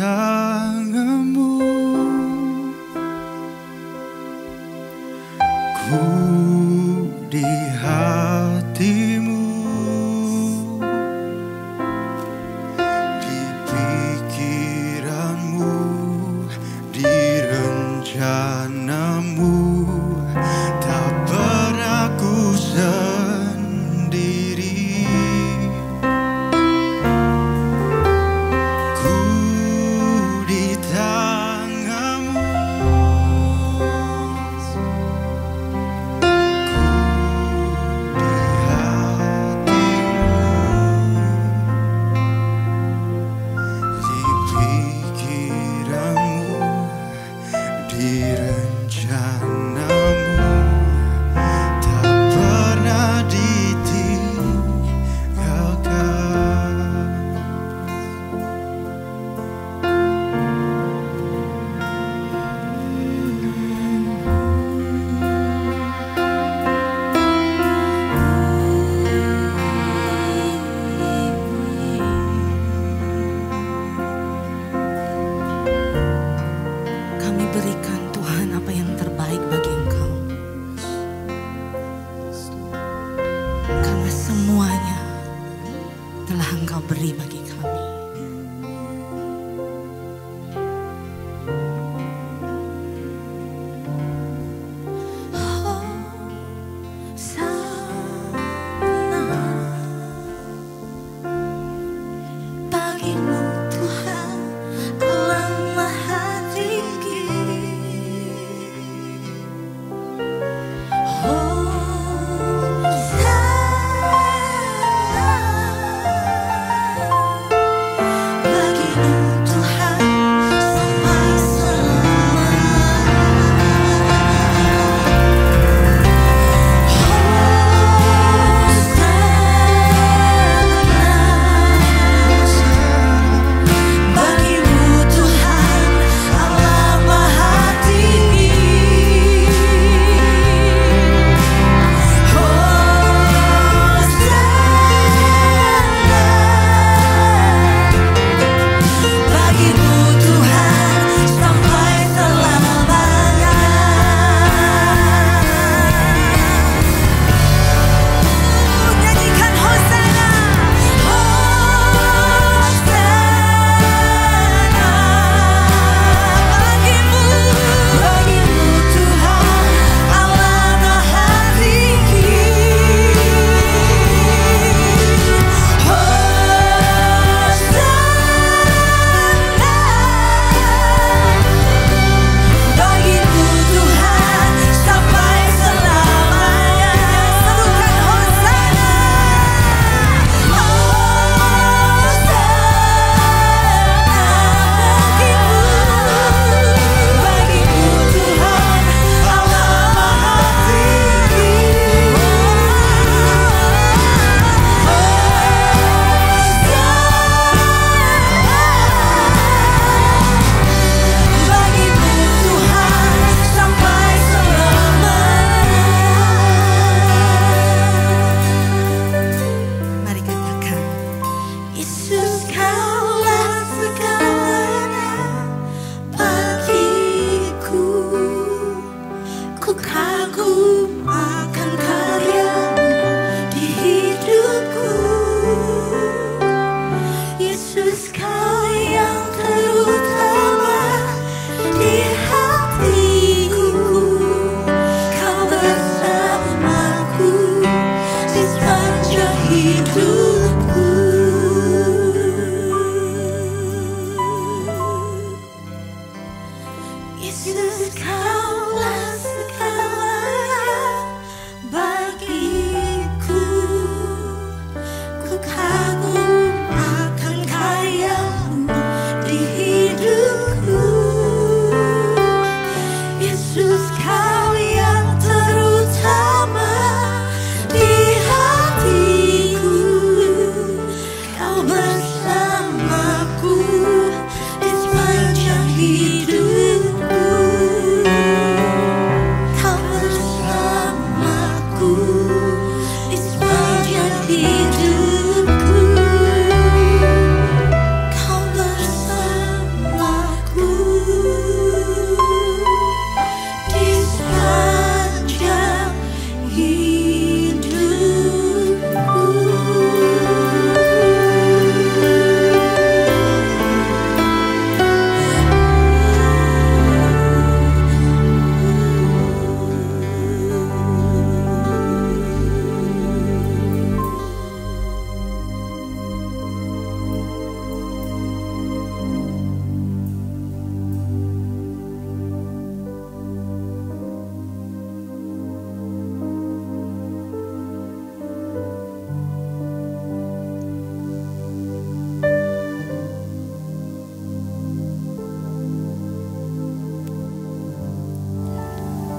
tanganmu, ku di hatimu, di pikiranmu, di rencanamu. Tak pernah ku sendiri, ku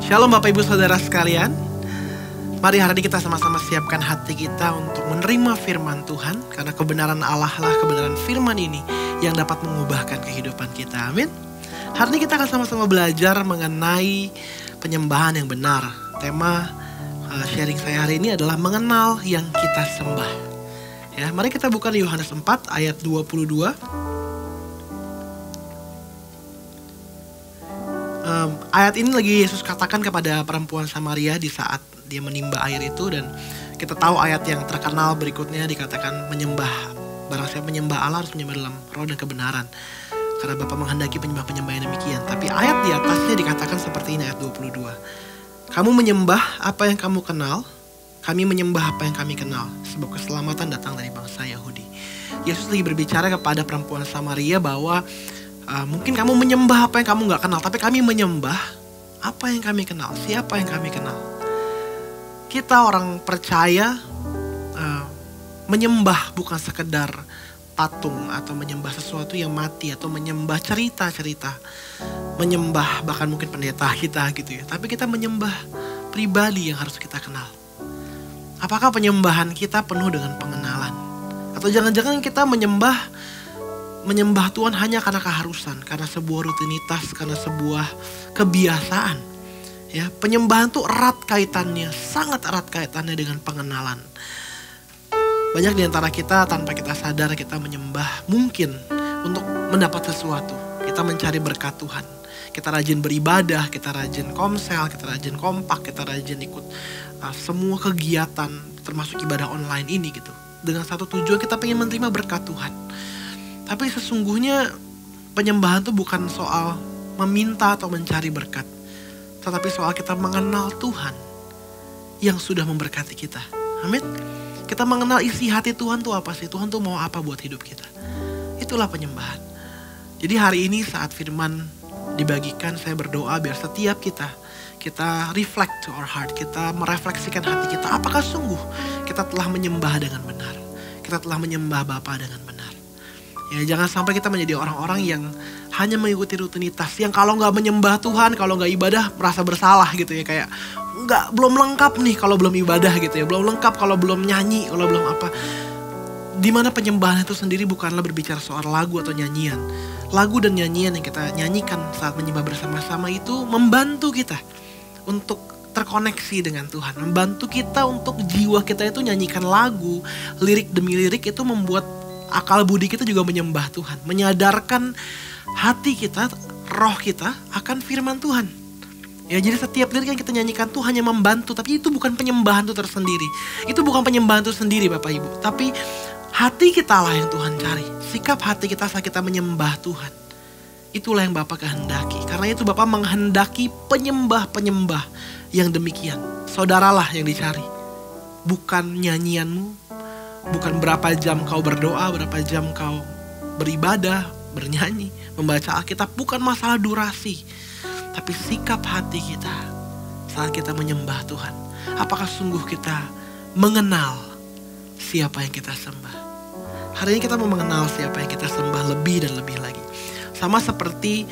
Shalom Bapak Ibu Saudara sekalian. Mari hari ini kita sama-sama siapkan hati kita untuk menerima firman Tuhan. Karena kebenaran Allah lah, kebenaran firman ini yang dapat mengubahkan kehidupan kita. Amin. Hari ini kita akan sama-sama belajar mengenai penyembahan yang benar. Tema sharing saya hari ini adalah mengenal yang kita sembah. Ya, mari kita buka di Yohanes 4 ayat 22. Ayat ini lagi Yesus katakan kepada perempuan Samaria di saat dia menimba air itu. Dan kita tahu ayat yang terkenal berikutnya dikatakan menyembah. Barang siapa menyembah Allah harus menyembah dalam roh dan kebenaran. Karena Bapa menghendaki penyembah-penyembah yang demikian. Tapi ayat di atasnya dikatakan seperti ini, ayat 22. Kamu menyembah apa yang kamu kenal, kami menyembah apa yang kami kenal. Sebab keselamatan datang dari bangsa Yahudi. Yesus lagi berbicara kepada perempuan Samaria bahwa mungkin kamu menyembah apa yang kamu gak kenal, tapi kami menyembah apa yang kami kenal, siapa yang kami kenal. Kita orang percaya menyembah bukan sekedar patung atau menyembah sesuatu yang mati atau menyembah cerita-cerita, menyembah bahkan mungkin pendeta kita gitu ya. Tapi kita menyembah pribadi yang harus kita kenal. Apakah penyembahan kita penuh dengan pengenalan? Atau jangan-jangan kita menyembah Tuhan hanya karena keharusan, karena sebuah rutinitas, karena sebuah kebiasaan. Ya, penyembahan tuh erat kaitannya, sangat erat kaitannya dengan pengenalan. Banyak di antara kita tanpa kita sadar kita menyembah mungkin untuk mendapat sesuatu. Kita mencari berkat Tuhan. Kita rajin beribadah, kita rajin komsel, kita rajin kompak, kita rajin ikut semua kegiatan termasuk ibadah online ini gitu. Dengan satu tujuan kita pengen menerima berkat Tuhan. Tapi sesungguhnya penyembahan itu bukan soal meminta atau mencari berkat. Tetapi soal kita mengenal Tuhan yang sudah memberkati kita. Amin. Kita mengenal isi hati Tuhan tuh apa sih? Tuhan tuh mau apa buat hidup kita. Itulah penyembahan. Jadi hari ini saat firman dibagikan, saya berdoa biar setiap kita reflect to our heart. Kita merefleksikan hati kita. Apakah sungguh kita telah menyembah dengan benar? Kita telah menyembah Bapa dengan benar. Ya, jangan sampai kita menjadi orang-orang yang hanya mengikuti rutinitas. Yang kalau gak menyembah Tuhan, kalau gak ibadah merasa bersalah gitu ya. Kayak belum lengkap nih kalau belum ibadah gitu ya. Belum lengkap kalau belum nyanyi, kalau belum apa. Dimana penyembahan itu sendiri bukanlah berbicara soal lagu atau nyanyian. Lagu dan nyanyian yang kita nyanyikan saat menyembah bersama-sama itu membantu kita untuk terkoneksi dengan Tuhan. Membantu kita untuk jiwa kita itu nyanyikan lagu, lirik demi lirik itu membuat akal budi kita juga menyembah Tuhan. Menyadarkan hati kita, roh kita akan firman Tuhan. Ya, jadi setiap lirik yang kita nyanyikan tuh hanya membantu. Tapi itu bukan penyembahan itu tersendiri. Itu bukan penyembahan itu sendiri Bapak Ibu. Tapi hati kita lah yang Tuhan cari. Sikap hati kita saat kita menyembah Tuhan. Itulah yang Bapak kehendaki. Karena itu Bapak menghendaki penyembah-penyembah yang demikian. Saudaralah yang dicari. Bukan nyanyianmu. Bukan berapa jam kau berdoa, berapa jam kau beribadah, bernyanyi, membaca Alkitab. Bukan masalah durasi. Tapi sikap hati kita saat kita menyembah Tuhan. Apakah sungguh kita mengenal siapa yang kita sembah? Hari ini kita mau mengenal siapa yang kita sembah lebih dan lebih lagi. Sama seperti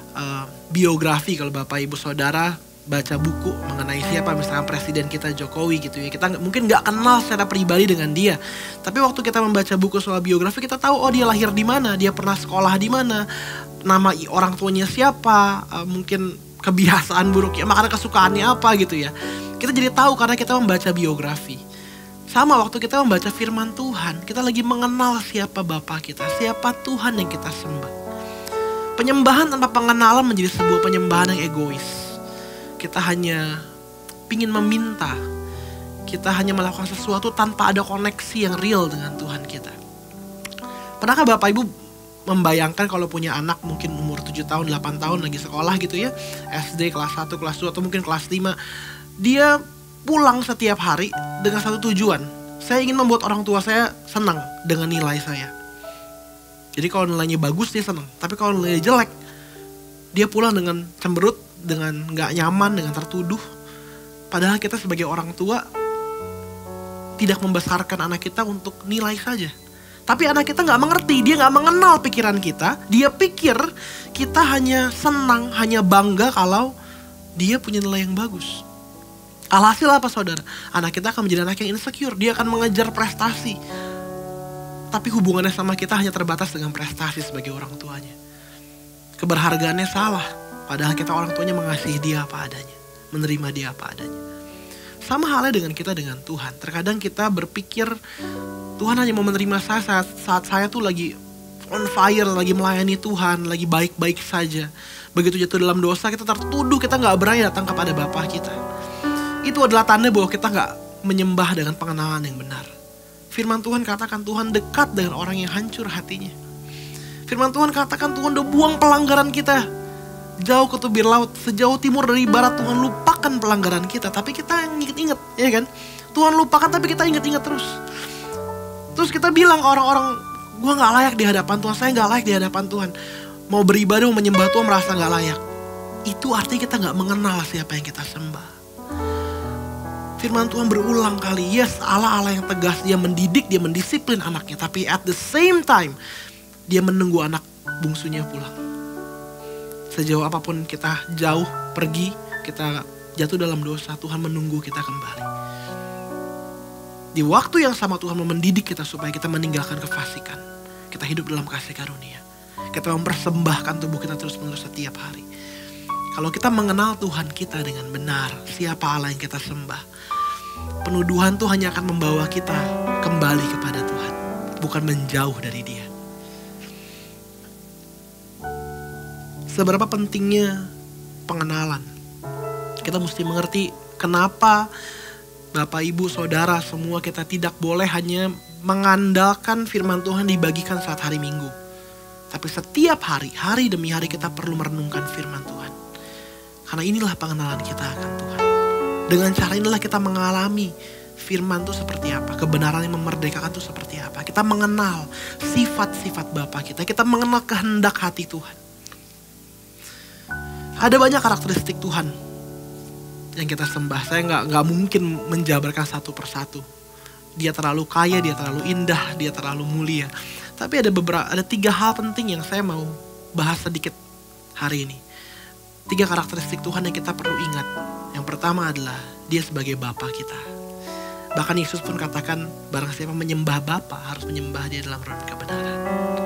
biografi kalau Bapak Ibu Saudara baca buku mengenai siapa misalnya presiden kita Jokowi gitu ya. Kita mungkin gak kenal secara pribadi dengan dia. Tapi waktu kita membaca buku soal biografi kita tahu oh dia lahir di mana, dia pernah sekolah di mana, nama orang tuanya siapa, mungkin kebiasaan buruknya, makanan kesukaannya apa gitu ya. Kita jadi tahu karena kita membaca biografi. Sama waktu kita membaca firman Tuhan, kita lagi mengenal siapa Bapa kita, siapa Tuhan yang kita sembah. Penyembahan tanpa pengenalan menjadi sebuah penyembahan yang egois. Kita hanya ingin meminta. Kita hanya melakukan sesuatu tanpa ada koneksi yang real dengan Tuhan kita. Pernahkah Bapak Ibu membayangkan kalau punya anak mungkin umur 7 tahun, 8 tahun lagi sekolah gitu ya. SD kelas 1, kelas 2 atau mungkin kelas 5. Dia pulang setiap hari dengan satu tujuan. Saya ingin membuat orang tua saya senang dengan nilai saya. Jadi kalau nilainya bagus dia senang. Tapi kalau nilainya jelek, dia pulang dengan cemberut, dengan gak nyaman, dengan tertuduh. Padahal kita sebagai orang tua tidak membesarkan anak kita untuk nilai saja. Tapi anak kita gak mengerti, dia gak mengenal pikiran kita. Dia pikir kita hanya senang, hanya bangga kalau dia punya nilai yang bagus. Alhasil apa saudara? Anak kita akan menjadi anak yang insecure. Dia akan mengejar prestasi. Tapi hubungannya sama kita hanya terbatas dengan prestasi sebagai orang tuanya. Keberhargaannya salah. Padahal kita orang tuanya mengasihi dia apa adanya. Menerima dia apa adanya. Sama halnya dengan kita dengan Tuhan. Terkadang kita berpikir Tuhan hanya mau menerima saya saat saya tuh lagi on fire, lagi melayani Tuhan, lagi baik-baik saja. Begitu jatuh dalam dosa kita tertuduh, kita gak berani datang kepada Bapa kita. Itu adalah tanda bahwa kita gak menyembah dengan pengenalan yang benar. Firman Tuhan katakan Tuhan dekat dengan orang yang hancur hatinya. Firman Tuhan katakan Tuhan udah buang pelanggaran kita jauh ke tubir laut, sejauh timur dari barat. Tuhan lupakan pelanggaran kita, tapi kita inget-inget, ya kan? Tuhan lupakan tapi kita inget-inget terus. Terus kita bilang ke orang-orang, gue gak layak di hadapan Tuhan, saya gak layak di hadapan Tuhan. Mau beribadah, mau menyembah Tuhan merasa gak layak. Itu artinya kita gak mengenal siapa yang kita sembah. Firman Tuhan berulang kali, yes, Allah yang tegas, dia mendidik, dia mendisiplin anaknya. Tapi at the same time, dia menunggu anak bungsunya pulang. Sejauh apapun kita jauh pergi, kita jatuh dalam dosa, Tuhan menunggu kita kembali. Di waktu yang sama Tuhan mau mendidik kita supaya kita meninggalkan kefasikan. Kita hidup dalam kasih karunia. Kita mempersembahkan tubuh kita terus-menerus setiap hari. Kalau kita mengenal Tuhan kita dengan benar, siapa Allah yang kita sembah, penuduhan tuh hanya akan membawa kita kembali kepada Tuhan, bukan menjauh dari Dia. Seberapa pentingnya pengenalan. Kita mesti mengerti kenapa Bapak, Ibu, Saudara, semua kita tidak boleh hanya mengandalkan firman Tuhan dibagikan saat hari Minggu. Tapi setiap hari, hari demi hari kita perlu merenungkan firman Tuhan. Karena inilah pengenalan kita akan Tuhan. Dengan cara inilah kita mengalami firman itu seperti apa. Kebenaran yang memerdekakan itu seperti apa. Kita mengenal sifat-sifat Bapa kita. Kita mengenal kehendak hati Tuhan. Ada banyak karakteristik Tuhan yang kita sembah. Saya nggak mungkin menjabarkan satu persatu. Dia terlalu kaya, dia terlalu indah, dia terlalu mulia. Tapi ada 3 hal penting yang saya mau bahas sedikit hari ini. 3 karakteristik Tuhan yang kita perlu ingat. Yang pertama adalah dia sebagai Bapa kita. Bahkan Yesus pun katakan barang siapa menyembah Bapa harus menyembah dia dalam roh dan kebenaran.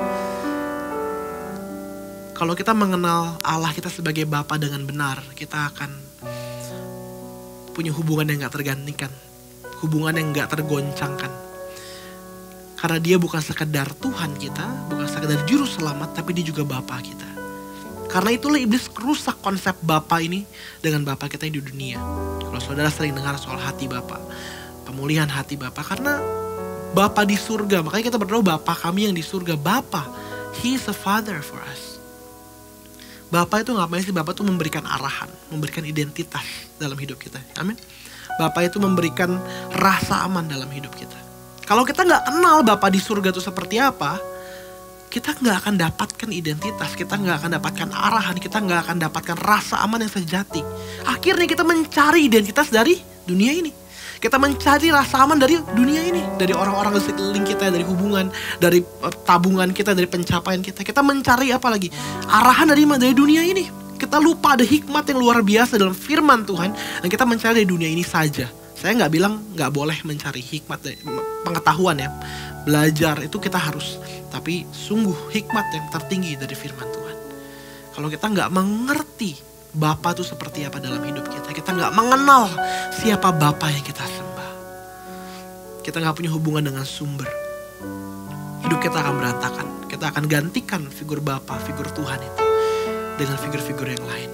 Kalau kita mengenal Allah kita sebagai Bapa dengan benar, kita akan punya hubungan yang gak tergantikan. Hubungan yang gak tergoncangkan. Karena dia bukan sekedar Tuhan kita, bukan sekedar juru selamat, tapi dia juga Bapa kita. Karena itulah iblis rusak konsep Bapa ini dengan Bapa kita yang di dunia. Kalau saudara sering dengar soal hati Bapa, pemulihan hati Bapa, karena Bapa di surga, makanya kita berdoa Bapa kami yang di surga. Bapa, He is a father for us. Bapa itu ngapain sih? Bapa itu memberikan arahan, memberikan identitas dalam hidup kita. Amin. Bapa itu memberikan rasa aman dalam hidup kita. Kalau kita gak kenal Bapa di surga itu seperti apa, kita gak akan dapatkan identitas, kita gak akan dapatkan arahan, kita gak akan dapatkan rasa aman yang sejati. Akhirnya kita mencari identitas dari dunia ini. Kita mencari rasa aman dari dunia ini. Dari orang-orang di sekeliling kita, dari hubungan, dari tabungan kita, dari pencapaian kita. Kita mencari apa lagi? Arahan dari dunia ini. Kita lupa ada hikmat yang luar biasa dalam firman Tuhan. Dan kita mencari dari dunia ini saja. Saya gak bilang gak boleh mencari hikmat, pengetahuan ya. Belajar itu kita harus. Tapi sungguh hikmat yang tertinggi dari firman Tuhan. Kalau kita gak mengerti Bapa itu seperti apa dalam hidup kita, kita gak mengenal siapa Bapa yang kita sembah, kita gak punya hubungan dengan sumber, hidup kita akan berantakan. Kita akan gantikan figur Bapa, figur Tuhan itu dengan figur-figur yang lain.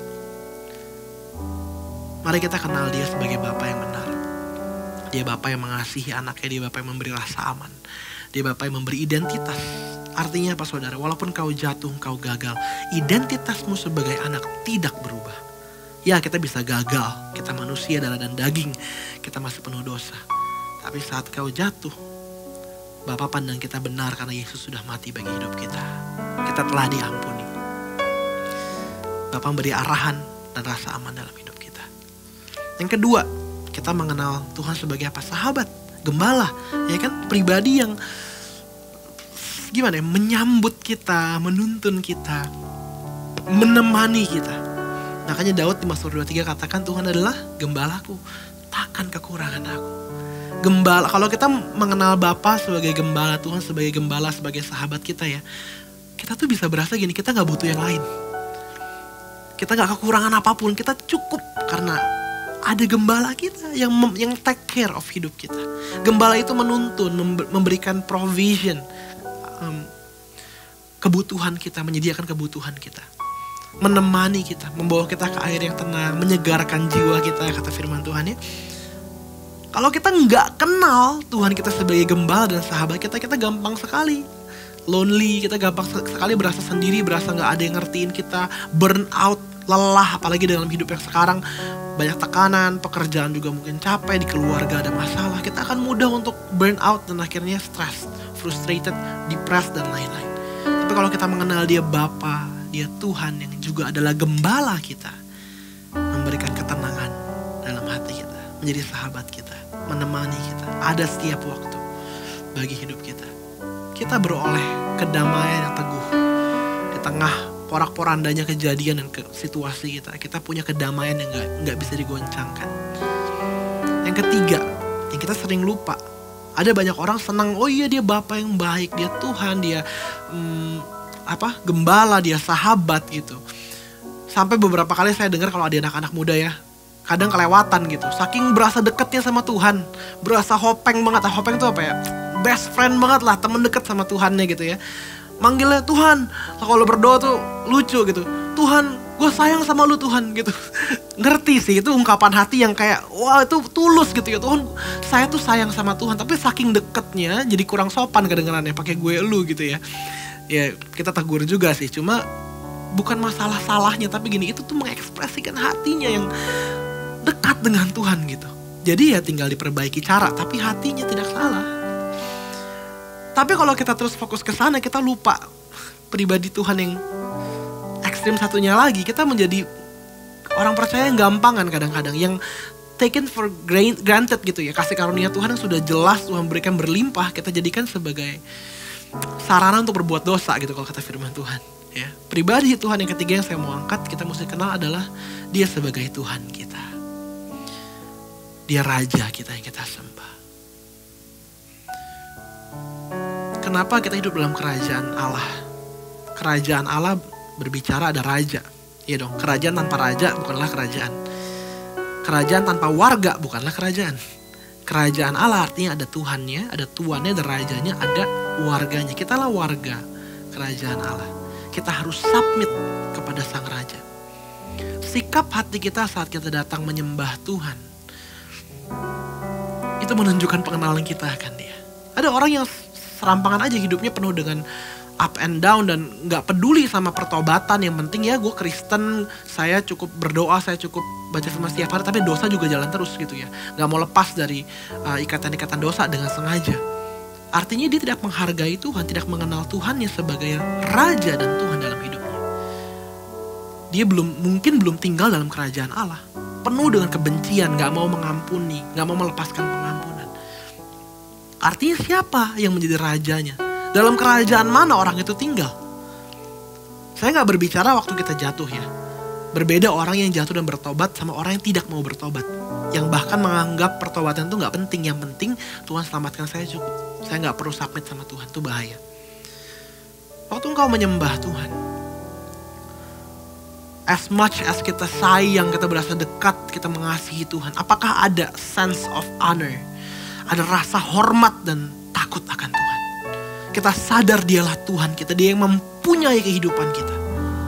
Mari kita kenal dia sebagai Bapa yang benar. Dia Bapa yang mengasihi anaknya, dia Bapa yang memberi rasa aman, dia Bapa yang memberi identitas. Artinya apa saudara? Walaupun kau jatuh, kau gagal, identitasmu sebagai anak tidak berubah. Ya kita bisa gagal, kita manusia darah dan daging, kita masih penuh dosa. Tapi saat kau jatuh, Bapa pandang kita benar karena Yesus sudah mati bagi hidup kita. Kita telah diampuni. Bapa memberi arahan dan rasa aman dalam hidup kita. Yang kedua, kita mengenal Tuhan sebagai apa? Sahabat, gembala, ya kan? Pribadi yang gimana ya, menyambut kita, menuntun kita, menemani kita. Makanya Daud di Mazmur 23 katakan Tuhan adalah gembalaku, takkan kekurangan aku. Gembala, kalau kita mengenal Bapa sebagai gembala, Tuhan sebagai gembala, sebagai sahabat kita ya, kita tuh bisa berasa gini, kita gak butuh yang lain. Kita gak kekurangan apapun, kita cukup karena ada gembala kita yang take care of hidup kita. Gembala itu menuntun, memberikan provision, kebutuhan kita, menyediakan kebutuhan kita. Menemani kita, membawa kita ke air yang tenang, menyegarkan jiwa kita, kata firman Tuhan ya. Kalau kita nggak kenal Tuhan kita sebagai gembala dan sahabat kita, kita gampang sekali lonely, kita gampang sekali berasa sendiri, berasa nggak ada yang ngertiin kita, burn out, lelah, apalagi dalam hidup yang sekarang banyak tekanan, pekerjaan juga mungkin capek, di keluarga ada masalah, kita akan mudah untuk burn out dan akhirnya stress, frustrated, depressed dan lain-lain. Tapi kalau kita mengenal Dia Bapa, Dia Tuhan yang juga adalah gembala kita, memberikan ketenangan dalam hati kita, menjadi sahabat kita, menemani kita, ada setiap waktu bagi hidup kita. Kita beroleh kedamaian yang teguh di tengah porak-porandanya kejadian dan situasi kita. Kita punya kedamaian yang nggak bisa digoncangkan. Yang ketiga, yang kita sering lupa, ada banyak orang senang, oh iya dia Bapa yang baik, dia Tuhan, dia gembala, dia sahabat gitu. Sampai beberapa kali saya dengar kalau ada anak-anak muda ya, kadang kelewatan gitu. Saking berasa deketnya sama Tuhan, berasa hopeng banget. Hopeng itu apa ya? Best friend banget lah, temen deket sama Tuhannya gitu ya. Manggilnya Tuhan, kalau berdoa tuh lucu gitu. Tuhan, gue sayang sama lu Tuhan gitu. Ngerti sih, itu ungkapan hati yang kayak, wah itu tulus gitu ya. Tuhan, saya tuh sayang sama Tuhan, tapi saking deketnya jadi kurang sopan kedengarannya, pakai gue lu gitu ya. Ya kita tegur juga sih, cuma bukan masalah salahnya, tapi gini, itu tuh mengekspresikan hatinya yang dekat dengan Tuhan gitu. Jadi ya tinggal diperbaiki cara, tapi hatinya tidak salah. Tapi kalau kita terus fokus ke sana, kita lupa pribadi Tuhan yang ekstrim satunya lagi. Kita menjadi orang percaya yang gampangan kadang-kadang, yang taken for granted gitu ya. Kasih karunia Tuhan yang sudah jelas Tuhan berikan berlimpah, kita jadikan sebagai sarana untuk berbuat dosa gitu kalau kata firman Tuhan. Ya, pribadi Tuhan yang ketiga yang saya mau angkat, kita mesti kenal adalah Dia sebagai Tuhan kita. Dia Raja kita yang kita sembah. Kenapa kita hidup dalam kerajaan Allah? Kerajaan Allah berbicara ada raja. Iya dong, kerajaan tanpa raja bukanlah kerajaan. Kerajaan tanpa warga bukanlah kerajaan. Kerajaan Allah artinya ada Tuhannya, ada tuannya, ada rajanya, ada warganya. Kitalah warga kerajaan Allah. Kita harus submit kepada Sang Raja. Sikap hati kita saat kita datang menyembah Tuhan, itu menunjukkan pengenalan kita akan Dia. Ada orang yang serampangan aja hidupnya penuh dengan up and down dan gak peduli sama pertobatan. Yang penting ya gue Kristen, saya cukup berdoa, saya cukup baca firman setiap hari, tapi dosa juga jalan terus gitu ya. Gak mau lepas dari ikatan-ikatan dosa dengan sengaja. Artinya dia tidak menghargai Tuhan, tidak mengenal Tuhannya sebagai Raja dan Tuhan dalam hidupnya. Dia mungkin belum tinggal dalam kerajaan Allah, penuh dengan kebencian, gak mau mengampuni, gak mau melepaskan pengampunan. Artinya siapa yang menjadi rajanya? Dalam kerajaan mana orang itu tinggal? Saya gak berbicara waktu kita jatuh ya. Berbeda orang yang jatuh dan bertobat sama orang yang tidak mau bertobat. Yang bahkan menganggap pertobatan itu gak penting. Yang penting Tuhan selamatkan saya cukup. Saya gak perlu submit sama Tuhan, itu bahaya. Waktu engkau menyembah Tuhan, as much as kita sayang, kita berasa dekat, kita mengasihi Tuhan, apakah ada sense of honor? Ada rasa hormat dan takut akan Tuhan. Kita sadar Dialah Tuhan kita, Dia yang mempunyai kehidupan kita.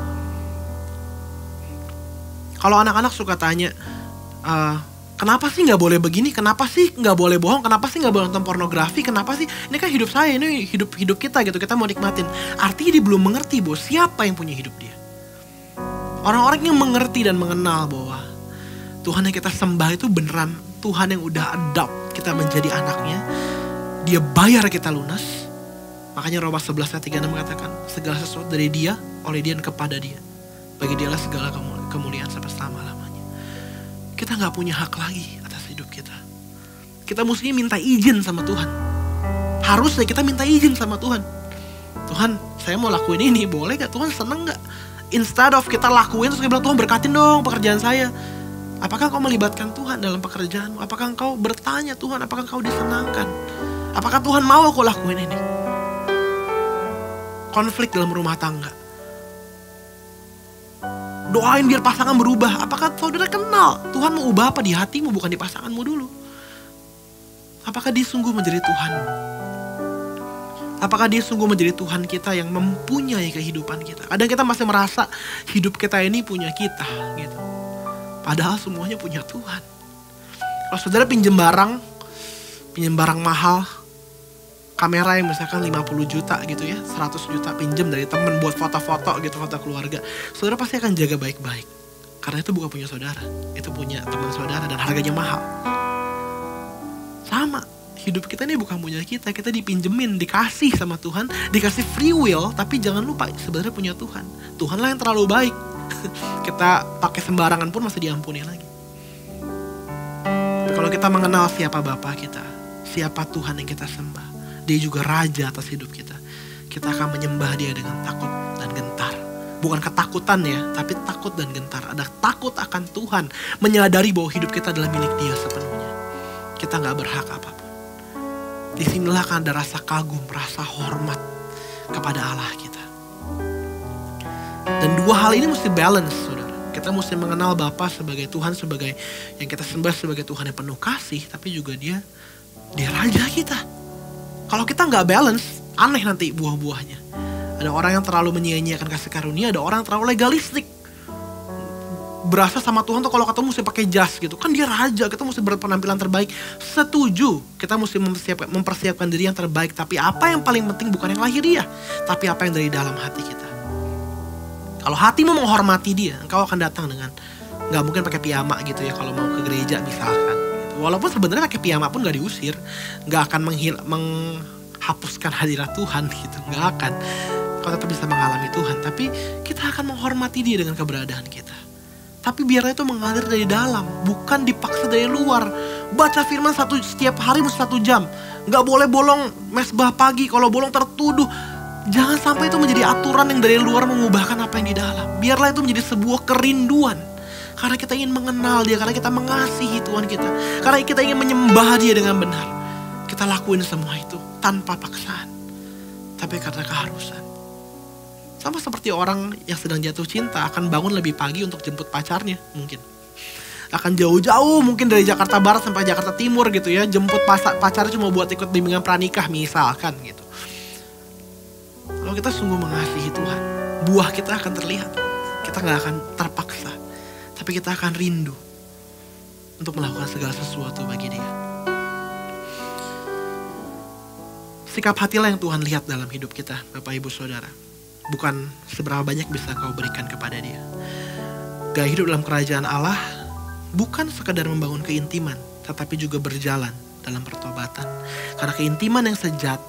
Kalau anak-anak suka tanya, kenapa sih gak boleh begini? Kenapa sih gak boleh bohong? Kenapa sih gak boleh nonton pornografi? Kenapa sih? Ini kan hidup saya, ini hidup kita gitu. Kita mau nikmatin. Artinya dia belum mengerti bahwa siapa yang punya hidup dia. Orang-orang yang mengerti dan mengenal bahwa Tuhan yang kita sembah itu beneran Tuhan yang udah adopt kita menjadi anaknya. Dia bayar kita lunas. Makanya Roma 11 ayat 36 mengatakan segala sesuatu dari Dia, oleh Dia dan kepada Dia. Bagi Dialah segala kemuliaan sampai selama-lamanya. Kita gak punya hak lagi atas hidup kita. Kita mesti minta izin sama Tuhan. Harusnya kita minta izin sama Tuhan. Tuhan saya mau lakuin ini, boleh gak? Tuhan seneng gak? Instead of kita lakuin terus kita bilang, Tuhan berkatin dong pekerjaan saya. Apakah kau melibatkan Tuhan dalam pekerjaanmu? Apakah engkau bertanya, Tuhan apakah kau disenangkan? Apakah Tuhan mau aku lakuin ini? Konflik dalam rumah tangga, doain biar pasangan berubah. Apakah saudara kenal Tuhan mau ubah apa di hatimu, bukan di pasanganmu dulu? Apakah dia sungguh menjadi Tuhan? Apakah dia sungguh menjadi Tuhan kita yang mempunyai kehidupan kita? Kadang kita masih merasa hidup kita ini punya kita gitu. Padahal semuanya punya Tuhan. Kalau saudara pinjam barang mahal, kamera yang misalkan 50 juta gitu ya, 100 juta pinjam dari temen buat foto-foto gitu, foto keluarga. Saudara pasti akan jaga baik-baik. Karena itu bukan punya saudara, itu punya teman saudara dan harganya mahal. Sama, hidup kita ini bukan punya kita dipinjemin, dikasih sama Tuhan, dikasih free will, tapi jangan lupa sebenarnya punya Tuhan. Tuhanlah yang terlalu baik. Kita pakai sembarangan pun masih diampuni lagi. Tapi kalau kita mengenal siapa Bapa kita, siapa Tuhan yang kita sembah, dia juga raja atas hidup kita, kita akan menyembah dia dengan takut dan gentar. Bukan ketakutan ya, tapi takut dan gentar. Ada takut akan Tuhan, menyadari bahwa hidup kita adalah milik dia sepenuhnya. Kita gak berhak apapun. Disinilah akan ada rasa kagum, rasa hormat kepada Allah kita. Dan dua hal ini mesti balance, saudara. Kita mesti mengenal Bapa sebagai Tuhan, sebagai yang kita sembah sebagai Tuhan yang penuh kasih, tapi juga dia raja kita. Kalau kita nggak balance, aneh nanti buah-buahnya. Ada orang yang terlalu menyia-nyiakan kasih karunia, ada orang yang terlalu legalistik. Berasa sama Tuhan tuh kalau ketemu mesti pakai jas gitu. Kan dia raja, kita mesti berpenampilan terbaik. Setuju, kita mesti mempersiapkan diri yang terbaik. Tapi apa yang paling penting bukan yang lahiriah, tapi apa yang dari dalam hati kita. Kalau hatimu menghormati dia, engkau akan datang dengan, gak mungkin pakai piyama gitu ya kalau mau ke gereja misalkan. Gitu. Walaupun sebenarnya pakai piyama pun gak diusir, gak akan menghapuskan hadirat Tuhan gitu, gak akan. Kau tetap bisa mengalami Tuhan, tapi kita akan menghormati dia dengan keberadaan kita. Tapi biarlah itu mengalir dari dalam, bukan dipaksa dari luar. Baca firman setiap hari mesti 1 jam. Gak boleh bolong mesbah pagi, kalau bolong tertuduh. Jangan sampai itu menjadi aturan yang dari luar mengubahkan apa yang di dalam. Biarlah itu menjadi sebuah kerinduan. Karena kita ingin mengenal dia, karena kita mengasihi Tuhan kita. Karena kita ingin menyembah dia dengan benar. Kita lakuin semua itu tanpa paksaan. Tapi karena keharusan. Sama seperti orang yang sedang jatuh cinta akan bangun lebih pagi untuk jemput pacarnya mungkin. Akan jauh-jauh mungkin dari Jakarta Barat sampai Jakarta Timur gitu ya. Jemput pacarnya cuma buat ikut bimbingan pranikah misalkan gitu. Kalau kita sungguh mengasihi Tuhan, buah kita akan terlihat. Kita gak akan terpaksa, tapi kita akan rindu untuk melakukan segala sesuatu bagi dia. Sikap hatilah yang Tuhan lihat dalam hidup kita, Bapak Ibu Saudara. Bukan seberapa banyak bisa kau berikan kepada dia. Gaya hidup dalam kerajaan Allah bukan sekadar membangun keintiman, tetapi juga berjalan dalam pertobatan. Karena keintiman yang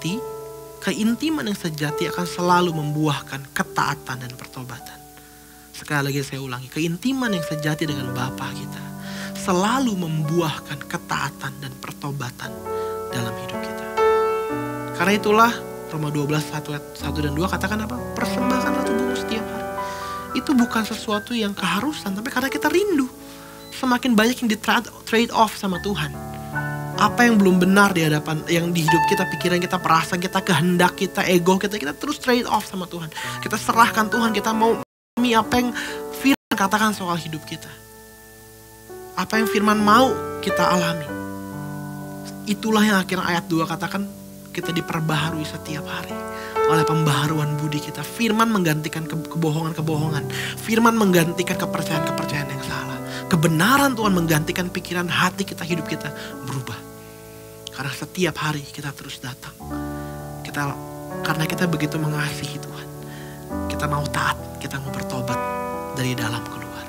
sejati akan selalu membuahkan ketaatan dan pertobatan. Sekali lagi saya ulangi, keintiman yang sejati dengan Bapa kita selalu membuahkan ketaatan dan pertobatan dalam hidup kita. Karena itulah Roma 12, 1 dan 2 katakan apa? Persembahkanlah tubuhmu setiap hari. Itu bukan sesuatu yang keharusan, tapi karena kita rindu. Semakin banyak yang di-trade off sama Tuhan. Apa yang belum benar di hadapan, yang di hidup kita, pikiran kita, perasaan kita, kehendak kita, ego kita terus trade off sama Tuhan. Kita serahkan Tuhan, kita mau apa yang firman katakan soal hidup kita. Apa yang firman mau kita alami. Itulah yang akhirnya ayat 2 katakan, kita diperbaharui setiap hari oleh pembaharuan budi kita. Firman menggantikan kebohongan-kebohongan. Firman menggantikan kepercayaan-kepercayaan yang salah. Kebenaran Tuhan menggantikan pikiran, hati kita, hidup kita berubah. Karena setiap hari kita terus datang. Karena kita begitu mengasihi Tuhan. Kita mau taat, kita mau bertobat dari dalam keluar.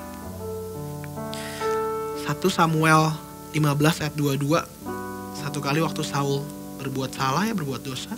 1 Samuel 15 ayat 22. Satu kali waktu Saul berbuat salah ya, berbuat dosa.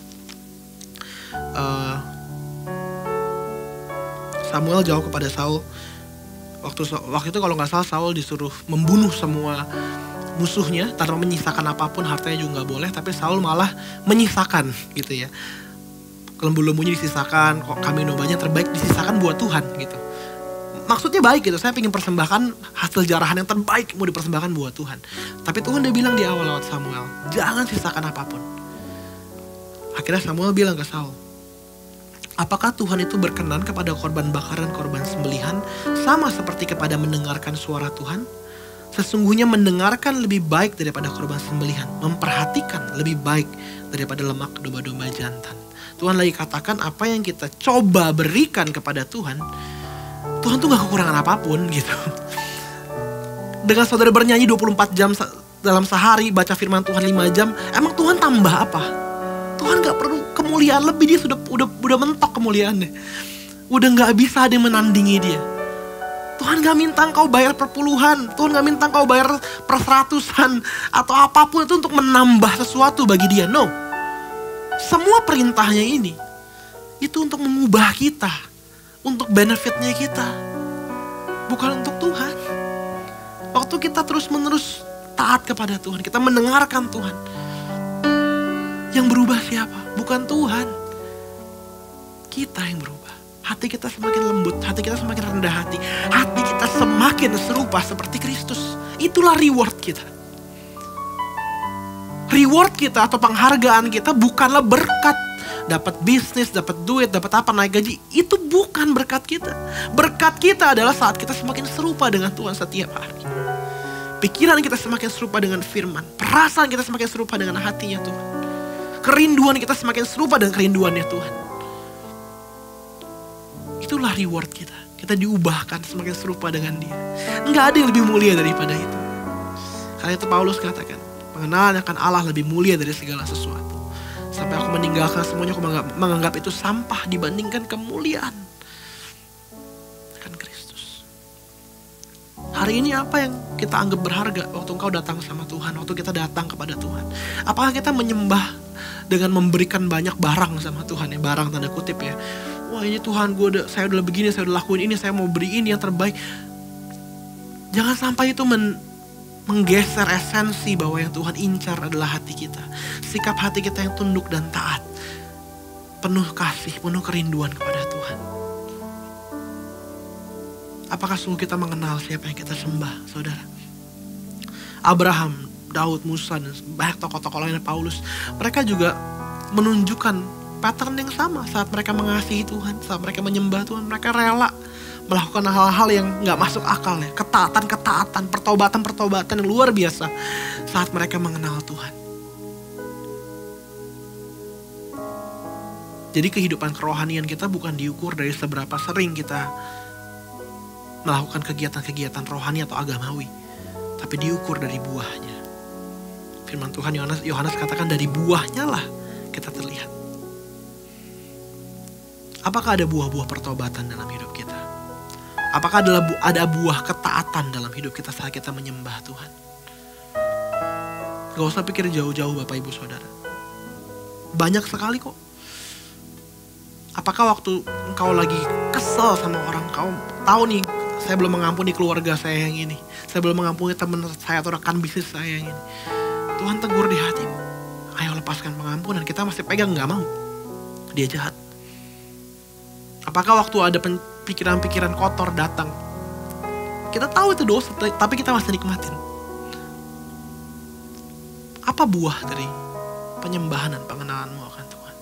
Samuel jawab kepada Saul. Waktu itu kalau gak salah Saul disuruh membunuh semua musuhnya tanpa menyisakan apapun, hartanya juga gak boleh. Tapi Saul malah menyisakan gitu ya. lembu-lembunya disisakan, kok kambing dombanya terbaik disisakan buat Tuhan gitu. Maksudnya baik gitu, saya ingin persembahkan hasil jarahan yang terbaik mau dipersembahkan buat Tuhan. Tapi Tuhan udah bilang di awal lewat Samuel, jangan sisakan apapun. Akhirnya Samuel bilang ke Saul, apakah Tuhan itu berkenan kepada korban bakaran, korban sembelihan, sama seperti kepada mendengarkan suara Tuhan? Sesungguhnya mendengarkan lebih baik daripada korban sembelihan, memperhatikan lebih baik daripada lemak domba-domba jantan. Tuhan lagi katakan apa yang kita coba berikan kepada Tuhan, Tuhan tuh gak kekurangan apapun gitu. Dengan saudara bernyanyi 24 jam dalam sehari, baca firman Tuhan 5 jam, emang Tuhan tambah apa? Tuhan gak perlu kemuliaan lebih, dia udah mentok kemuliaannya. Udah gak bisa ada yang menandingi dia. Tuhan gak minta engkau bayar perpuluhan, Tuhan gak minta engkau bayar per seratusan atau apapun itu untuk menambah sesuatu bagi dia. No. Semua perintahnya ini itu untuk mengubah kita, untuk benefitnya kita, bukan untuk Tuhan. Waktu kita terus-menerus taat kepada Tuhan, kita mendengarkan Tuhan, yang berubah siapa? Bukan Tuhan. Kita yang berubah. Hati kita semakin lembut, hati kita semakin rendah hati, hati kita semakin serupa seperti Kristus. Itulah reward kita. Reward kita atau penghargaan kita bukanlah berkat. Dapat bisnis, dapat duit, dapat apa, naik gaji. Itu bukan berkat kita. Berkat kita adalah saat kita semakin serupa dengan Tuhan setiap hari. Pikiran kita semakin serupa dengan firman. Perasaan kita semakin serupa dengan hatinya Tuhan. Kerinduan kita semakin serupa dengan kerinduannya Tuhan. Itulah reward kita. Kita diubahkan semakin serupa dengan dia. Enggak ada yang lebih mulia daripada itu. Karena itu Paulus katakan, pengenalan akan Allah lebih mulia dari segala sesuatu. Sampai aku meninggalkan semuanya, aku menganggap itu sampah dibandingkan kemuliaan akan Kristus. Hari ini apa yang kita anggap berharga waktu engkau datang sama Tuhan, waktu kita datang kepada Tuhan? Apakah kita menyembah dengan memberikan banyak barang sama Tuhan ya, barang tanda kutip ya. Wah ini Tuhan, saya udah begini, saya udah lakuin ini, saya mau beri ini yang terbaik. Jangan sampai itu menggeser esensi bahwa yang Tuhan incar adalah hati kita. Sikap hati kita yang tunduk dan taat. Penuh kasih, penuh kerinduan kepada Tuhan. Apakah sungguh kita mengenal siapa yang kita sembah, saudara? Abraham, Daud, Musa, dan banyak tokoh-tokoh lainnya, Paulus. Mereka juga menunjukkan pattern yang sama saat mereka mengasihi Tuhan, saat mereka menyembah Tuhan. Mereka rela melakukan hal-hal yang gak masuk akal ya. Ketaatan, pertobatan yang luar biasa saat mereka mengenal Tuhan. Jadi kehidupan kerohanian kita bukan diukur dari seberapa sering kita melakukan kegiatan-kegiatan rohani atau agamawi, tapi diukur dari buahnya. Firman Tuhan Yohanes katakan dari buahnya lah kita terlihat. Apakah ada buah-buah pertobatan dalam hidup kita? Apakah ada buah ketaatan dalam hidup kita saat kita menyembah Tuhan? Gak usah pikir jauh-jauh Bapak Ibu Saudara. Banyak sekali kok. Apakah waktu engkau lagi kesel sama orang, kau tahu nih, saya belum mengampuni keluarga saya yang ini, saya belum mengampuni teman saya atau rekan bisnis saya yang ini. Tuhan tegur di hatimu, ayo lepaskan pengampunan. Kita masih pegang, gak mau. Dia jahat. Apakah waktu ada pikiran-pikiran kotor datang, kita tahu itu dosa, tapi kita masih nikmatin? Apa buah dari penyembahan dan pengenalanmu akan Tuhan?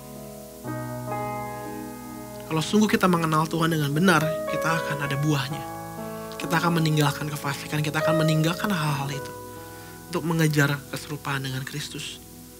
Kalau sungguh kita mengenal Tuhan dengan benar, kita akan ada buahnya. Kita akan meninggalkan kefasikan, kita akan meninggalkan hal-hal itu untuk mengejar keserupaan dengan Kristus.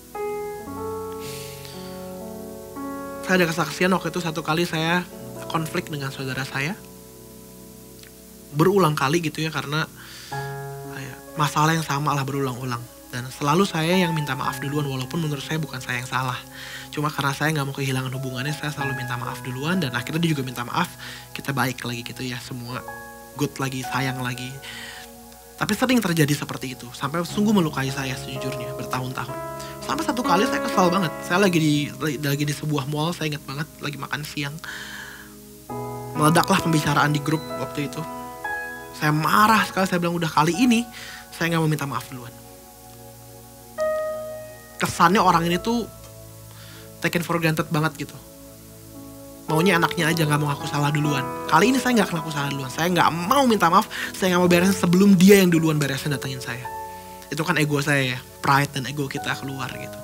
Saya ada kesaksian waktu itu, satu kali saya konflik dengan saudara saya. Berulang kali gitu ya, karena masalah yang sama lah berulang-ulang. Dan selalu saya yang minta maaf duluan, walaupun menurut saya bukan saya yang salah. Cuma karena saya gak mau kehilangan hubungannya, saya selalu minta maaf duluan. Dan akhirnya dia juga minta maaf, kita baik lagi gitu ya, semua good lagi, sayang lagi. Tapi sering terjadi seperti itu, sampai sungguh melukai saya sejujurnya, bertahun-tahun. Sampai satu kali saya kesal banget. Saya lagi di sebuah mall, saya ingat banget, lagi makan siang. Meledaklah pembicaraan di grup waktu itu. Saya marah sekali, saya bilang udah kali ini saya gak mau minta maaf duluan. Kesannya orang ini tuh taken for granted banget gitu. Maunya anaknya aja gak mau ngaku salah duluan. Kali ini saya gak akan ngaku salah duluan. Saya gak mau minta maaf, saya gak mau beresin sebelum dia yang duluan beresin datengin saya. Itu kan ego saya ya, pride dan ego kita keluar gitu.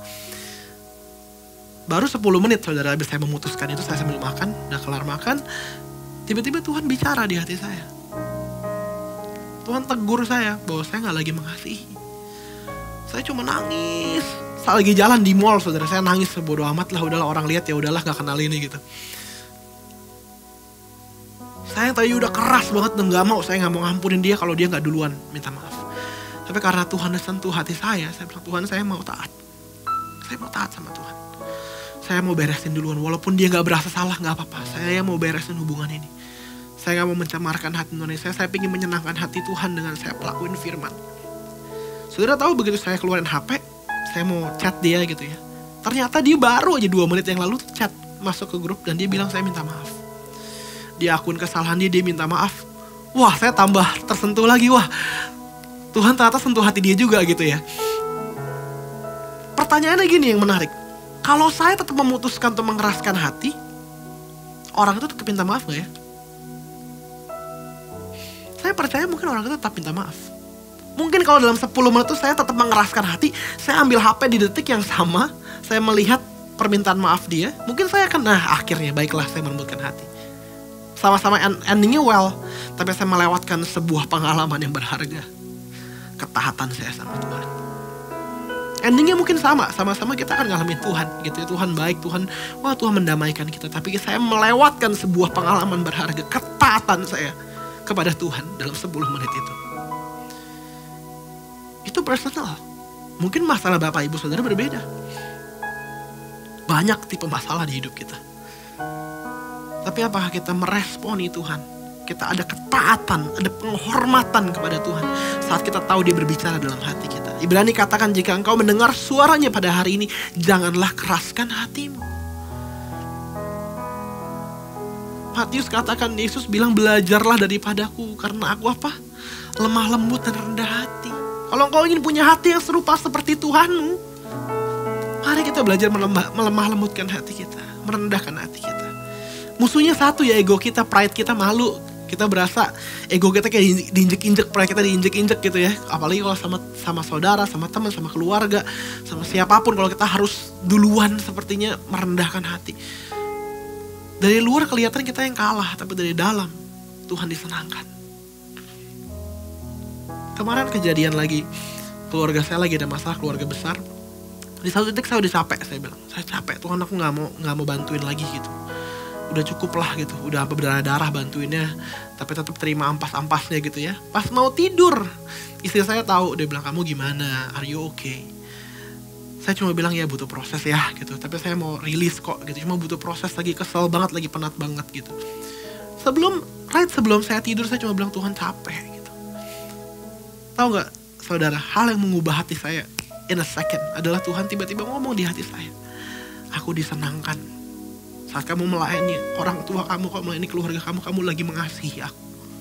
Baru 10 menit saudara habis saya memutuskan itu, saya sambil makan, udah kelar makan, tiba-tiba Tuhan bicara di hati saya. Tuhan tegur saya bahwa saya gak lagi mengasihi. Saya cuma nangis. Saya lagi jalan di mall saudara, saya nangis bodo amat lah, udahlah orang lihat ya udahlah gak kenal ini gitu. Saya tadi udah keras banget dan gak mau, saya gak mau ngampunin dia kalau dia gak duluan minta maaf. Tapi karena Tuhan udah sentuh hati saya bilang, Tuhan saya mau taat. Saya mau taat sama Tuhan. Saya mau beresin duluan, walaupun dia gak berasa salah gak apa-apa. Saya mau beresin hubungan ini. Saya gak mau mencemarkan hati Indonesia, saya ingin menyenangkan hati Tuhan dengan saya pelakuin firman. Saudara tahu begitu saya keluarin HP, saya mau chat dia gitu ya. Ternyata dia baru aja 2 menit yang lalu chat masuk ke grup dan dia bilang saya minta maaf. Dia akun kesalahan dia minta maaf. Wah, saya tambah tersentuh lagi. Wah, Tuhan ternyata sentuh hati dia juga gitu ya. Pertanyaannya gini yang menarik. Kalau saya tetap memutuskan untuk mengeraskan hati, orang itu tetap minta maaf gak ya? Saya percaya mungkin orang itu tetap minta maaf. Mungkin kalau dalam 10 menit itu saya tetap mengeraskan hati, saya ambil HP di detik yang sama, saya melihat permintaan maaf dia, mungkin saya akan, akhirnya baiklah saya melembutkan hati. Sama-sama endingnya well, tapi saya melewatkan sebuah pengalaman yang berharga. Ketaatan saya sama Tuhan. Endingnya mungkin sama-sama kita akan ngalamin Tuhan gitu ya. Tuhan baik, Tuhan mendamaikan kita. Tapi saya melewatkan sebuah pengalaman berharga, ketaatan saya kepada Tuhan dalam 10 menit itu. Itu personal. Mungkin masalah Bapak Ibu Saudara berbeda. Banyak tipe masalah di hidup kita. Tapi apakah kita meresponi Tuhan? Kita ada ketaatan, ada penghormatan kepada Tuhan saat kita tahu dia berbicara dalam hati kita. Ibrani katakan jika engkau mendengar suaranya pada hari ini, janganlah keraskan hatimu. Matius katakan, Yesus bilang belajarlah daripadaku karena aku apa? Lemah lembut dan rendah hati. Kalau engkau ingin punya hati yang serupa seperti Tuhanmu, mari kita belajar melemah lembutkan hati kita, merendahkan hati kita. Musuhnya satu ya, ego kita, pride kita, malu. Kita berasa ego kita kayak diinjek-injek, pride kita diinjek-injek gitu ya. Apalagi kalau sama saudara, sama teman, sama keluarga, sama siapapun. Kalau kita harus duluan sepertinya merendahkan hati. Dari luar kelihatan kita yang kalah, tapi dari dalam Tuhan disenangkan. Kemarin kejadian lagi, keluarga saya lagi ada masalah, keluarga besar. Di satu titik saya udah capek, saya bilang, saya capek Tuhan, aku nggak mau bantuin lagi gitu. Udah cukup lah gitu, udah berdarah-darah bantuinnya, tapi tetap terima ampas-ampasnya gitu ya. Pas mau tidur, istri saya tahu, dia bilang, kamu gimana, are you okay? Saya cuma bilang ya butuh proses ya gitu, tapi saya mau rilis kok gitu, cuma butuh proses, lagi kesel banget, lagi penat banget gitu. Sebelum saya tidur saya cuma bilang Tuhan capek gitu. Tahu nggak saudara, hal yang mengubah hati saya in a second adalah Tuhan tiba-tiba ngomong di hati saya, aku disenangkan saat kamu melayani orang tua kamu melayani keluarga kamu lagi mengasihi aku.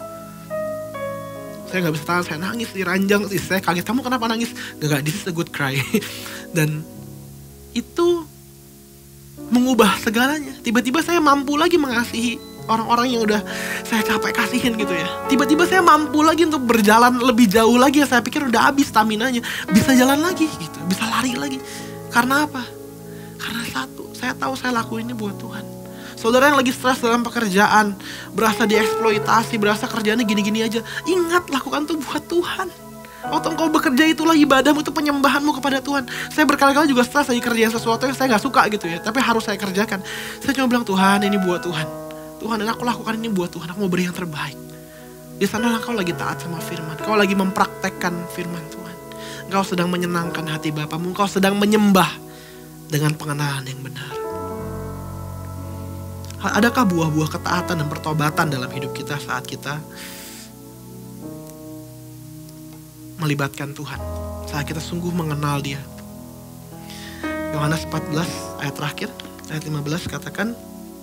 Saya gak bisa tahan, saya nangis di ranjang, saya kaget, kamu kenapa nangis? Gak, this is a good cry. Dan itu mengubah segalanya. Tiba-tiba saya mampu lagi mengasihi orang-orang yang udah saya capek kasihin gitu ya. Tiba-tiba saya mampu lagi untuk berjalan lebih jauh lagi, saya pikir udah habis staminanya. Bisa jalan lagi gitu, bisa lari lagi. Karena apa? Karena satu, saya tahu saya lakuin ini buat Tuhan. Saudara yang lagi stres dalam pekerjaan, berasa dieksploitasi, berasa kerjaannya gini-gini aja, ingat lakukan itu buat Tuhan. Waktu engkau bekerja itulah ibadahmu, itu penyembahanmu kepada Tuhan. Saya berkali-kali juga stres lagi kerjain sesuatu yang saya gak suka gitu ya, tapi harus saya kerjakan. Saya cuma bilang, Tuhan ini buat Tuhan. Tuhan, dan aku lakukan ini buat Tuhan, aku mau beri yang terbaik. Di sana engkau lagi taat sama firman, kau lagi mempraktekkan firman Tuhan. Engkau sedang menyenangkan hati Bapamu, engkau sedang menyembah dengan pengenalan yang benar. Adakah buah-buah ketaatan dan pertobatan dalam hidup kita saat kita melibatkan Tuhan, saat kita sungguh mengenal Dia? Yohanes 14 ayat terakhir, ayat 15 katakan,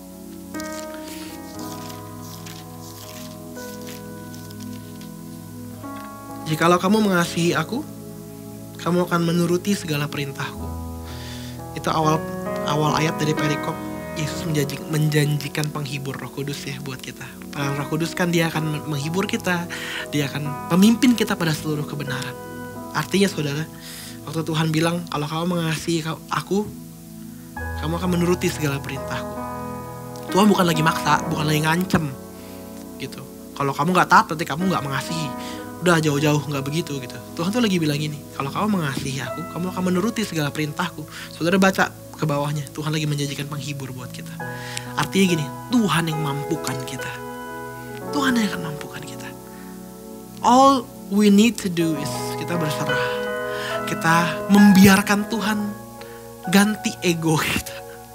jikalau kamu mengasihi aku, kamu akan menuruti segala perintahku. Itu awal ayat dari perikop Yesus menjanjikan penghibur, Roh Kudus ya buat kita. Roh Kudus kan dia akan menghibur kita, dia akan memimpin kita pada seluruh kebenaran. Artinya saudara, waktu Tuhan bilang kalau kamu mengasihi aku, kamu akan menuruti segala perintahku. Tuhan bukan lagi maksa, bukan lagi ngancem gitu. Kalau kamu gak taat berarti kamu gak mengasihi. Udah jauh-jauh, gak begitu gitu. Tuhan tuh lagi bilang gini, kalau kamu mengasihi aku, kamu akan menuruti segala perintahku. Saudara baca ke bawahnya, Tuhan lagi menjanjikan penghibur buat kita. Artinya gini, Tuhan yang mampukan kita. Tuhan yang akan mampukan kita. All we need to do is kita berserah. Kita membiarkan Tuhan ganti ego kita.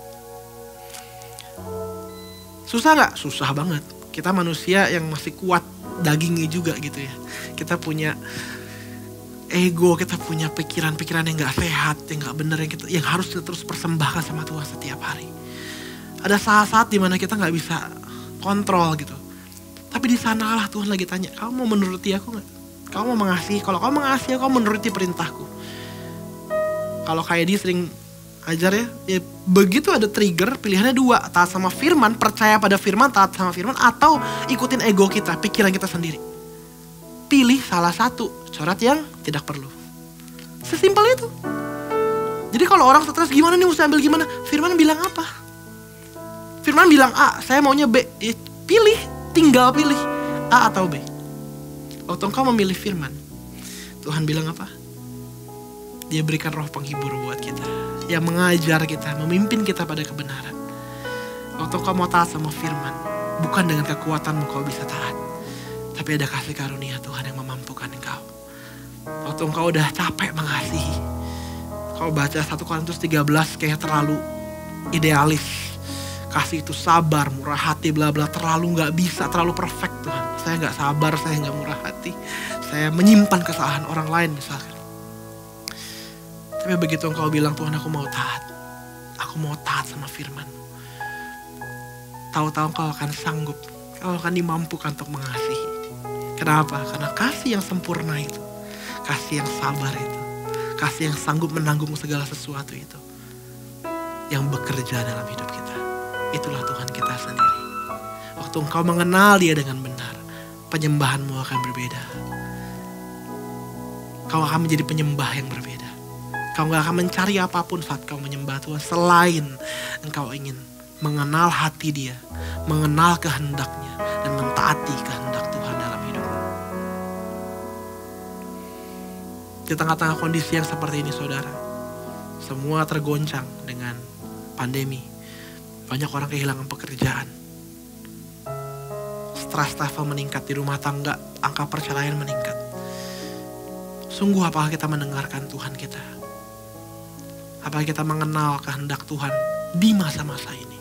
Susah gak? Susah banget. Kita manusia yang masih kuat dagingnya juga gitu ya. Kita punya ego, kita punya pikiran-pikiran yang gak sehat, yang gak bener, yang harus kita terus persembahkan sama Tuhan setiap hari. Ada saat-saat dimana kita gak bisa kontrol gitu. Tapi di sanalah Tuhan lagi tanya, kamu mau menuruti aku gak? Kamu mau mengasihi? Kalau kamu mengasihi, kamu menuruti perintahku. Kalau kayak dia sering ajar ya, begitu ada trigger, pilihannya dua. Taat sama firman, percaya pada firman, taat sama firman, atau ikutin ego kita, pikiran kita sendiri. Pilih salah satu, coret yang tidak perlu. Sesimpel itu. Jadi kalau orang stres, gimana nih mesti ambil gimana? Firman bilang apa? Firman bilang A, saya maunya B. Pilih, tinggal pilih A atau B. Waktu engkau memilih firman, Tuhan bilang apa? Dia berikan roh penghibur buat kita, yang mengajar kita, memimpin kita pada kebenaran. Waktu engkau mau taat sama firman, bukan dengan kekuatanmu kau bisa taat, tapi ada kasih karunia Tuhan yang memampukan engkau. Waktu engkau udah capek mengasihi, kau baca 1 Korintus 13 kayak terlalu idealis. Kasih itu sabar, murah hati, bla bla, terlalu gak bisa, terlalu perfect Tuhan. Saya gak sabar, saya gak murah hati, saya menyimpan kesalahan orang lain misalkan. Tapi begitu engkau bilang, Tuhan aku mau taat sama firman. Tahu-tahu engkau akan sanggup, engkau akan dimampukan untuk mengasihi. Kenapa? Karena kasih yang sempurna itu, kasih yang sabar itu, kasih yang sanggup menanggung segala sesuatu itu, yang bekerja dalam hidup kita. Itulah Tuhan kita sendiri. Waktu engkau mengenal dia dengan benar, penyembahanmu akan berbeda. Kau akan menjadi penyembah yang berbeda. Kau gak akan mencari apapun saat kau menyembah Tuhan, selain engkau ingin mengenal hati dia, mengenal kehendaknya, dan mentaati kehendak Tuhan dalam hidupmu. Di tengah-tengah kondisi yang seperti ini saudara, semua tergoncang dengan pandemi. Banyak orang kehilangan pekerjaan. Stress level meningkat di rumah tangga, angka perceraian meningkat. Sungguh apakah kita mendengarkan Tuhan kita? Apakah kita mengenal kehendak Tuhan di masa-masa ini?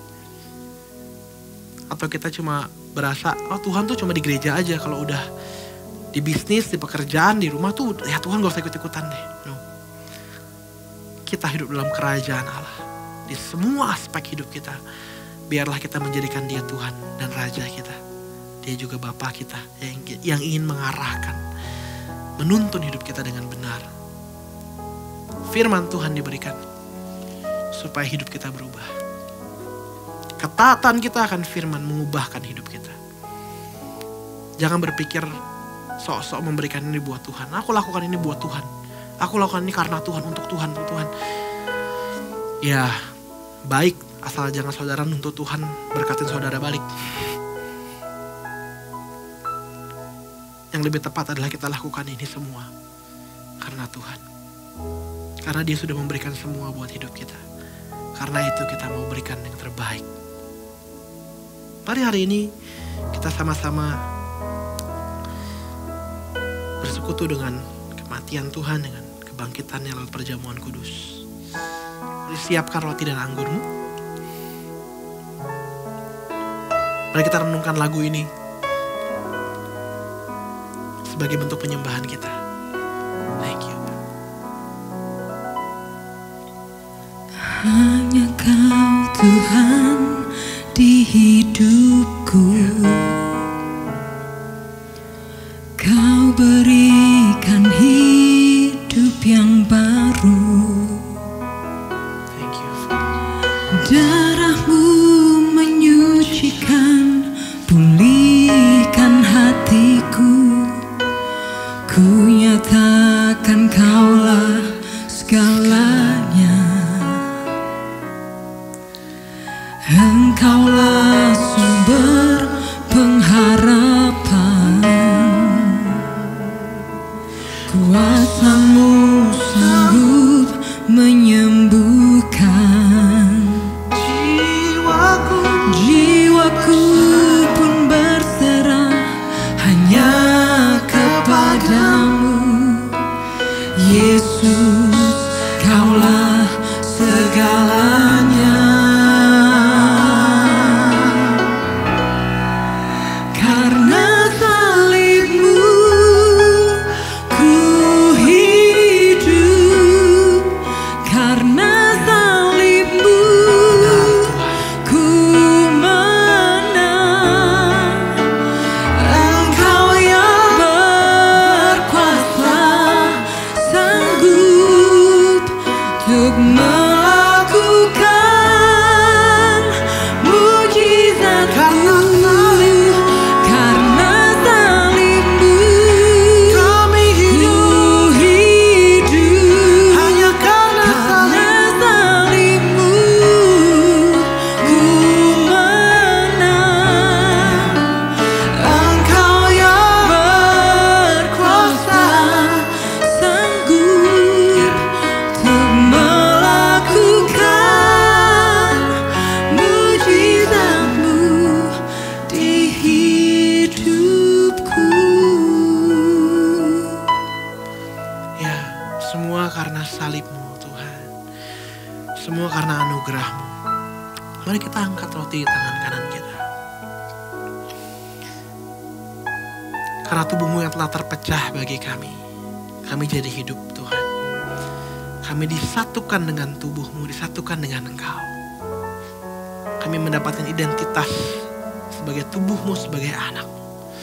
Atau kita cuma berasa, oh Tuhan tuh cuma di gereja aja, kalau udah di bisnis, di pekerjaan, di rumah tuh ya Tuhan gak usah ikut-ikutan deh. No. Kita hidup dalam kerajaan Allah. Di semua aspek hidup kita, biarlah kita menjadikan dia Tuhan dan Raja kita. Dia juga Bapa kita yang ingin mengarahkan, menuntun hidup kita dengan benar. Firman Tuhan diberikan supaya hidup kita berubah. Ketaatan kita akan firman mengubahkan hidup kita. Jangan berpikir sok-sok memberikan ini buat Tuhan. Aku lakukan ini buat Tuhan. Aku lakukan ini karena Tuhan, untuk Tuhan, untuk Tuhan. Ya, baik, asal jangan saudara nuntut Tuhan berkatin saudara balik. Yang lebih tepat adalah kita lakukan ini semua karena Tuhan. Karena dia sudah memberikan semua buat hidup kita. Karena itu kita mau berikan yang terbaik. Mari hari ini kita sama-sama bersekutu dengan kematian Tuhan, dengan kebangkitannya lewat perjamuan kudus. Siapkan roti dan anggurmu. Mari kita renungkan lagu ini sebagai bentuk penyembahan kita. Thank you. Hanya Kau Tuhan di hidupku. Kau berikan hidup yang baru. Thank you. Darah-Mu karena anugerah-Mu. Mari kita angkat roti di tangan kanan kita. Karena tubuh-Mu yang telah terpecah bagi kami jadi hidup Tuhan. Kami disatukan dengan tubuh-Mu, disatukan dengan Engkau. Kami mendapatkan identitas sebagai tubuh-Mu, sebagai anak-Mu.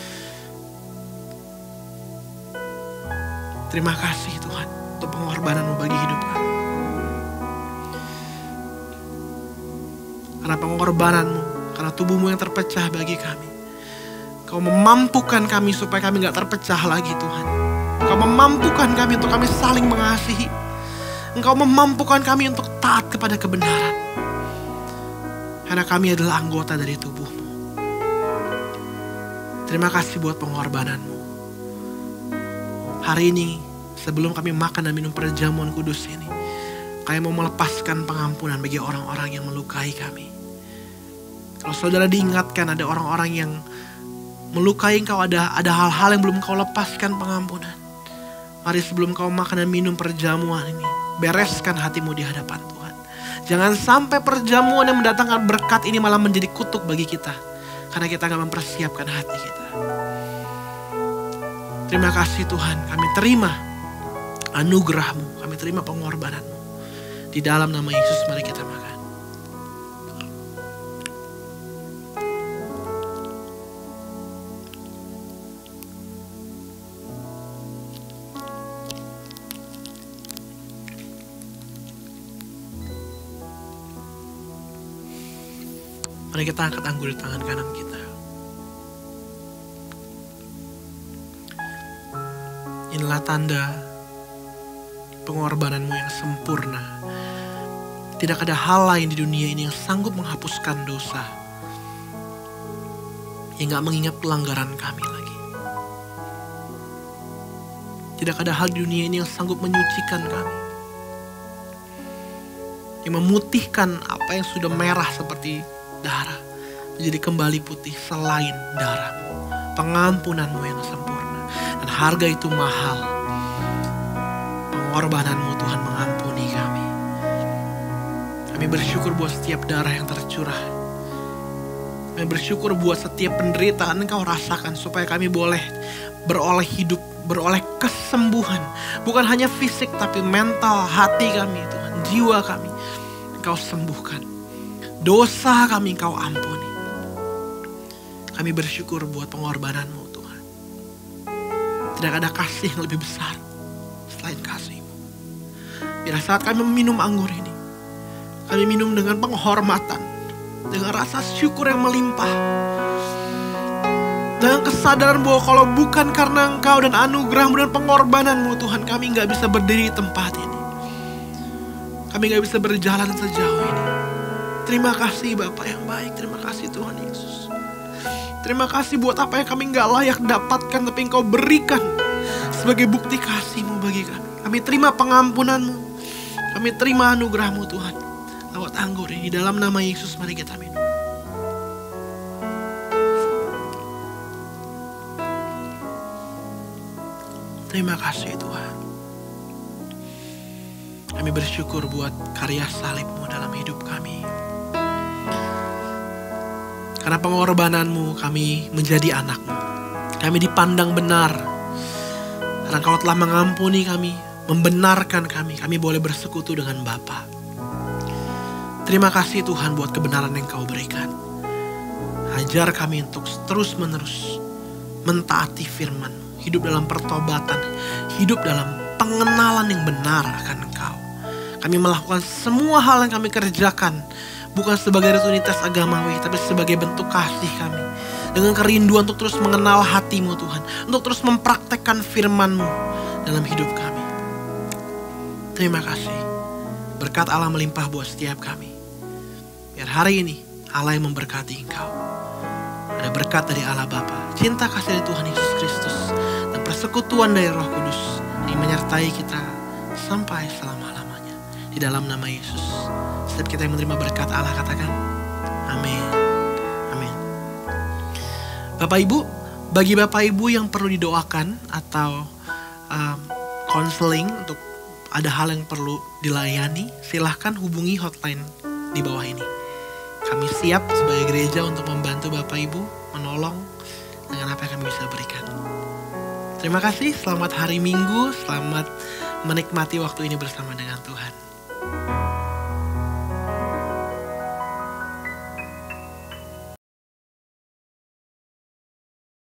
Terima kasih Tuhan untuk pengorbanan-Mu bagi hidup kami. Karena pengorbanan-Mu, karena tubuh-Mu yang terpecah bagi kami. Kau memampukan kami supaya kami gak terpecah lagi Tuhan. Kau memampukan kami untuk kami saling mengasihi. Engkau memampukan kami untuk taat kepada kebenaran. Karena kami adalah anggota dari tubuh-Mu. Terima kasih buat pengorbanan-Mu. Hari ini sebelum kami makan dan minum perjamuan kudus ini, kami mau melepaskan pengampunan bagi orang-orang yang melukai kami. Kalau saudara diingatkan ada orang-orang yang melukai engkau, ada hal-hal yang belum kau lepaskan pengampunan. Mari sebelum kau makan dan minum perjamuan ini, bereskan hatimu di hadapan Tuhan. Jangan sampai perjamuan yang mendatangkan berkat ini malah menjadi kutuk bagi kita. Karena kita gak mempersiapkan hati kita. Terima kasih Tuhan, kami terima anugerah-Mu, kami terima pengorbanan-Mu. Di dalam nama Yesus mari kita makan. Mari kita angkat anggur di tangan kanan kita. Inilah tanda pengorbanan-Mu yang sempurna. Tidak ada hal lain di dunia ini yang sanggup menghapuskan dosa. Yang gak mengingat pelanggaran kami lagi. Tidak ada hal di dunia ini yang sanggup menyucikan kami. Yang memutihkan apa yang sudah merah seperti darah. Menjadi kembali putih selain darah-Mu. Pengampunan-Mu yang sempurna. Dan harga itu mahal. Pengorbanan-Mu Tuhan mengampuni kami. Kami bersyukur buat setiap darah yang tercurah. Kami bersyukur buat setiap penderitaan Engkau rasakan. Supaya kami boleh beroleh hidup, beroleh kesembuhan. Bukan hanya fisik tapi mental, hati kami Tuhan. Jiwa kami Engkau sembuhkan. Dosa kami Engkau ampuni. Kami bersyukur buat pengorbanan-Mu Tuhan. Tidak ada kasih yang lebih besar selain kasih-Mu. Biar saat kami meminum anggur ini, kami minum dengan penghormatan, dengan rasa syukur yang melimpah, dengan kesadaran bahwa kalau bukan karena Engkau dan anugerah-Mu dan pengorbanan-Mu Tuhan, kami gak bisa berdiri di tempat ini. Kami gak bisa berjalan sejauh ini. Terima kasih Bapa yang baik, terima kasih Tuhan Yesus. Terima kasih buat apa yang kami gak layak dapatkan, tapi Engkau berikan sebagai bukti kasih-Mu bagi kami. Kami terima pengampunan-Mu, kami terima anugerah-Mu Tuhan. Lewat anggur ini, dalam nama Yesus mari kita minum. Terima kasih Tuhan. Kami bersyukur buat karya salib-Mu dalam hidup kami. Karena pengorbanan-Mu kami menjadi anak-Mu. Kami dipandang benar. Karena Engkau telah mengampuni kami, membenarkan kami. Kami boleh bersekutu dengan Bapa. Terima kasih Tuhan buat kebenaran yang Kau berikan. Ajar kami untuk terus-menerus mentaati firman-Mu. Hidup dalam pertobatan. Hidup dalam pengenalan yang benar akan Engkau. Kami melakukan semua hal yang kami kerjakan. Bukan sebagai rutinitas agamawi, tapi sebagai bentuk kasih kami. Dengan kerinduan untuk terus mengenal hati-Mu Tuhan. Untuk terus mempraktekkan firman-Mu dalam hidup kami. Terima kasih. Berkat Allah melimpah buat setiap kami. Biar hari ini Allah yang memberkati Engkau. Ada berkat dari Allah Bapa, cinta kasih dari Tuhan Yesus Kristus, dan persekutuan dari Roh Kudus yang menyertai kita sampai selama-lamanya. Di dalam nama Yesus. Setiap kita yang menerima berkat Allah katakan amin. Amin. Bapak Ibu, bagi Bapak Ibu yang perlu didoakan atau konseling untuk ada hal yang perlu dilayani, silahkan hubungi hotline di bawah ini. Kami siap sebagai gereja untuk membantu Bapak Ibu, menolong dengan apa yang kami bisa berikan. Terima kasih, selamat hari Minggu, selamat menikmati waktu ini bersama dengan Tuhan.